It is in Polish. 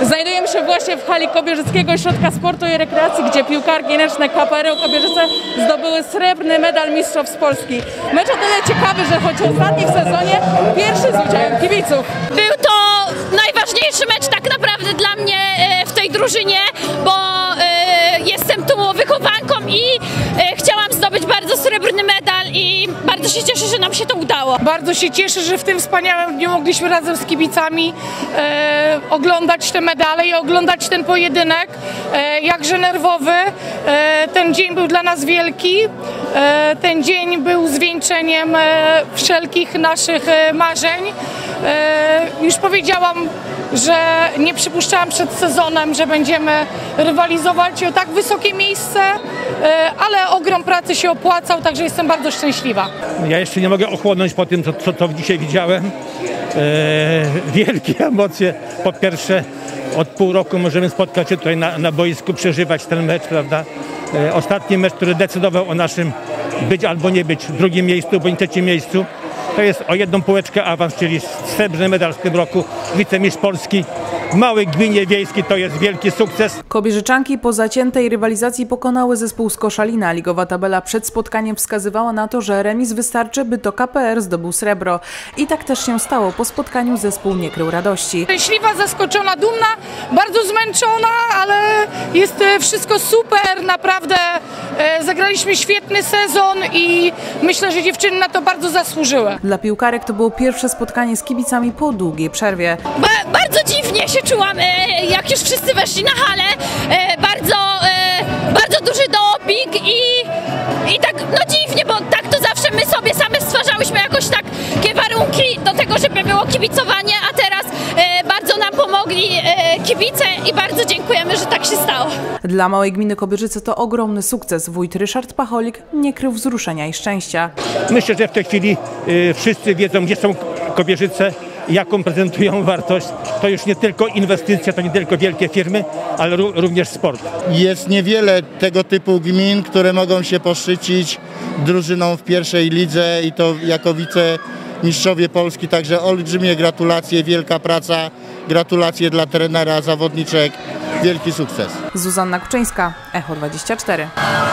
Znajdujemy się właśnie w hali Kobierzyckiego Ośrodka Sportu i Rekreacji, gdzie piłkarki ręczne KPR-u Kobierzyce zdobyły srebrny medal Mistrzostw Polski. Mecz o tyle ciekawy, że choć ostatni w sezonie, pierwszy z udziałem kibiców. Był to najważniejszy mecz tak naprawdę dla mnie w tej drużynie, bo jestem tu wychowanką i chciałam zdobyć bardzo srebrny medal i bardzo się cieszę, że nam się to udało. Bardzo się cieszę, że w tym wspaniałym dniu mogliśmy razem z kibicami oglądać te medale i oglądać ten pojedynek. Jakże nerwowy. Ten dzień był dla nas wielki. Ten dzień był zwieńczeniem wszelkich naszych marzeń. Już powiedziałam, że nie przypuszczałam przed sezonem, że będziemy rywalizować o tak wysokie miejsce, ale ogrom pracy się opłacał, także jestem bardzo szczęśliwa. Ja jeszcze nie mogę ochłonąć po tym, co dzisiaj widziałem. Wielkie emocje. Po pierwsze, od pół roku możemy spotkać się tutaj na boisku, przeżywać ten mecz, prawda? Ostatni mecz, który decydował o naszym być albo nie być w drugim miejscu, bądź trzecim miejscu. To jest o jedną półeczkę awans, czyli srebrny medal w tym roku, wicemistrz Polski. W małej gminie wiejskiej to jest wielki sukces. Kobierzyczanki po zaciętej rywalizacji pokonały zespół z Koszalina. Ligowa tabela przed spotkaniem wskazywała na to, że remis wystarczy, by to KPR zdobył srebro. I tak też się stało. Po spotkaniu zespół nie krył radości. Szczęśliwa, zaskoczona, dumna, bardzo zmęczona, ale jest wszystko super, naprawdę zagraliśmy świetny sezon i myślę, że dziewczyny na to bardzo zasłużyły. Dla piłkarek to było pierwsze spotkanie z kibicami po długiej przerwie. Bardzo dziwnie się czułam, jak już wszyscy weszli na halę. Bardzo duży doping i tak no dziwnie, bo tak to zawsze my sobie same stwarzałyśmy jakoś takie warunki do tego, żeby było kibicowanie, a teraz bardzo nam pomogli kibice i bardzo dziękujemy, że tak się stało. Dla małej gminy Kobierzyce to ogromny sukces. Wójt Ryszard Pacholik nie krył wzruszenia i szczęścia. Myślę, że w tej chwili wszyscy wiedzą, gdzie są Kobierzyce, jaką prezentują wartość. To już nie tylko inwestycja, to nie tylko wielkie firmy, ale również sport. Jest niewiele tego typu gmin, które mogą się poszczycić drużyną w pierwszej lidze i to jako wicemistrzowie Polski. Także olbrzymie gratulacje, wielka praca, gratulacje dla trenera, zawodniczek, wielki sukces. Zuzanna Kuczyńska, Echo 24.